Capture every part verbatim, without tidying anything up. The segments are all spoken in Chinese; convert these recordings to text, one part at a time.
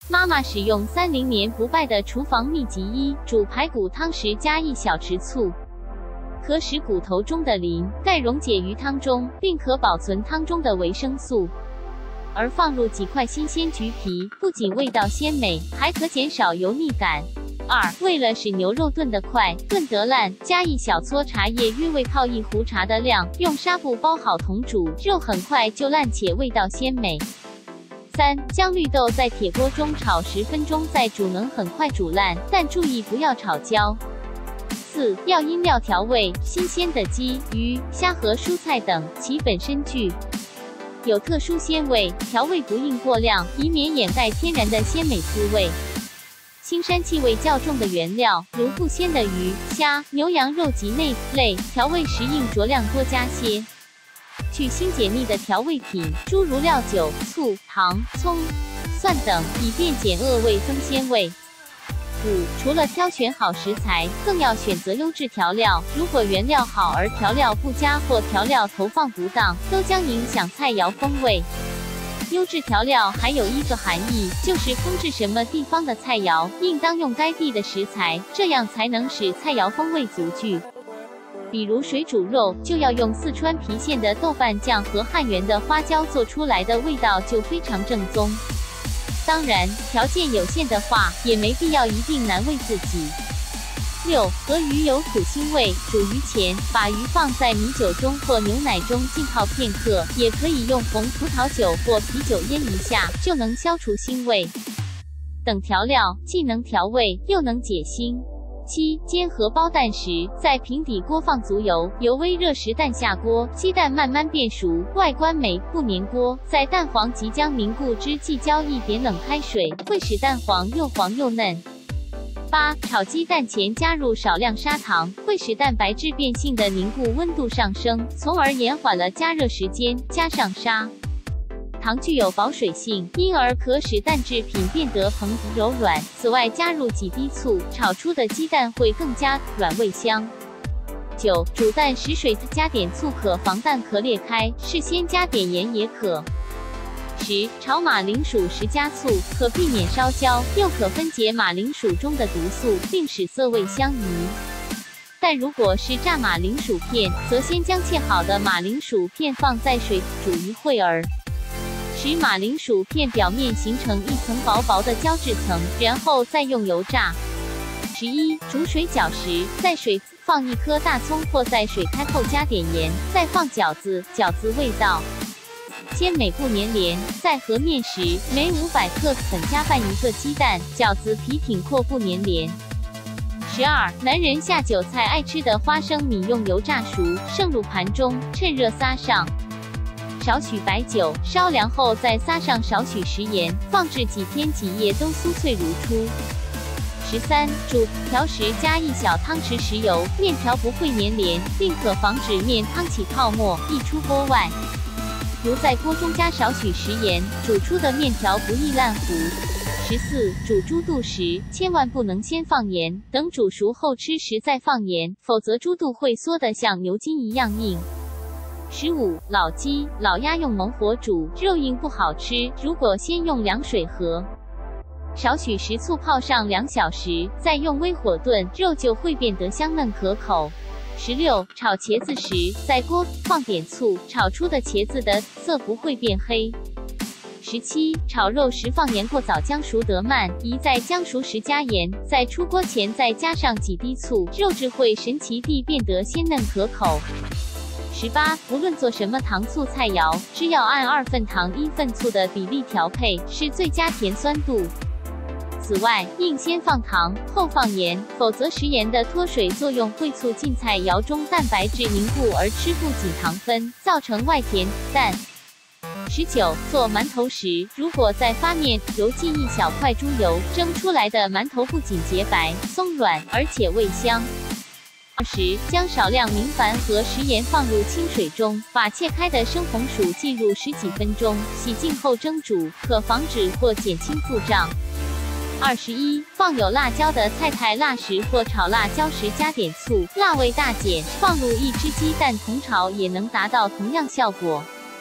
妈妈使用三零年不败的厨房秘籍一，煮排骨汤时加一小匙醋，可使骨头中的磷、钙溶解于汤中，并可保存汤中的维生素。而放入几块新鲜橘皮，不仅味道鲜美，还可减少油腻感。二、为了使牛肉炖得快，炖得烂，加一小撮茶叶，约为泡一壶茶的量，用纱布包好同煮，肉很快就烂且味道鲜美。三、将绿豆在铁锅中炒十分钟再煮，能很快煮烂，但注意不要炒焦。四、要因料调味，新鲜的鸡、鱼、虾和蔬菜等，其本身具有特殊鲜味，调味不应过量，以免掩盖天然的鲜美滋味。青山气味较重的原料，如不鲜的鱼、虾、牛羊肉及内类，调味时应酌量多加些。去腥解腻的调味品，诸如料酒、醋、糖、葱、蒜等，以便减恶味增鲜味。五、除了挑选好食材，更要选择优质调料。如果原料好而调料不佳或调料投放不当，都将影响菜肴风味。优质调料还有一个含义，就是烹制什么地方的菜肴，应当用该地的食材，这样才能使菜肴风味足具。比如水煮肉，就要用四川郫县的豆瓣酱和汉源的花椒做出来的味道就非常正宗。当然，条件有限的话，也没必要一定难为自己。六、和鱼有土腥味，煮鱼前把鱼放在米酒中或牛奶中浸泡片刻，也可以用红葡萄酒或啤酒腌一下，就能消除腥味。等调料既能调味，又能解腥。七、煎荷包蛋时，在平底锅放足油，油微热时蛋下锅，鸡蛋慢慢变熟，外观美，不粘锅。在蛋黄即将凝固之际浇一点冷开水，会使蛋黄又黄又嫩。八、炒鸡蛋前加入少量砂糖，会使蛋白质变性的凝固温度上升，从而延缓了加热时间。加上砂糖具有保水性，因而可使蛋制品变得蓬柔软。此外，加入几滴醋，炒出的鸡蛋会更加软味香。九、煮蛋时水加点醋可防蛋壳裂开，事先加点盐也可。十、炒马铃薯时加醋，可避免烧焦，又可分解马铃薯中的毒素，并使色味相宜。但如果是炸马铃薯片，则先将切好的马铃薯片放在水煮一会儿，使马铃薯片表面形成一层薄薄的胶质层，然后再用油炸。十一、煮水饺时，在水放一颗大葱，或在水开后加点盐，再放饺子，饺子味道鲜美不粘连。在和面时，每五百克粉加拌一个鸡蛋，饺子皮挺阔不粘连。十二、男人下酒菜爱吃的花生米用油炸熟，盛入盘中，趁热撒上少许白酒，烧凉后再撒上少许食盐，放置几天几夜都酥脆如初。十三、煮条时加一小汤匙食油，面条不会粘连，并可防止面汤起泡沫溢出锅外。如在锅中加少许食盐，煮出的面条不易烂糊。十四、煮猪肚时，千万不能先放盐，等煮熟后吃时再放盐，否则猪肚会缩得像牛筋一样硬。十五、老鸡、老鸭用猛火煮，肉硬不好吃，如果先用凉水和少许食醋泡上两小时，再用微火炖，肉就会变得香嫩可口。十六、炒茄子时，在锅放点醋，炒出的茄子的色不会变黑。十七、炒肉时放盐过早，将熟得慢，宜在将熟时加盐，在出锅前再加上几滴醋，肉质会神奇地变得鲜嫩可口。十八、无论做什么糖醋菜肴，只要按二份糖一份醋的比例调配，是最佳甜酸度。此外，应先放糖，后放盐，否则食盐的脱水作用会促进菜肴中蛋白质凝固而吃不紧糖分，造成外甜淡。十九、做馒头时，如果在发面揉进一小块猪油，蒸出来的馒头不仅洁白、松软，而且味香。二十、将少量明矾和食盐放入清水中，把切开的生红薯浸入十几分钟，洗净后蒸煮，可防止或减轻腹胀。二十一、放有辣椒的菜太辣时或炒辣椒时加点醋，辣味大减，放入一只鸡蛋同炒也能达到同样效果。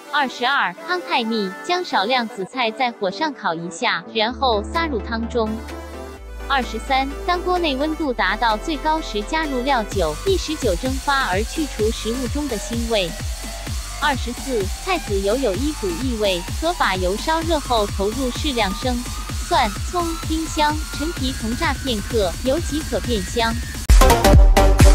二十二，汤太密，将少量紫菜在火上烤一下，然后撒入汤中。二十三，当锅内温度达到最高时，加入料酒，一使酒蒸发而去除食物中的腥味。二十四，菜籽油有一股异味，可把油烧热后投入适量生蒜、葱、丁香，陈皮同炸片刻，油即可变香。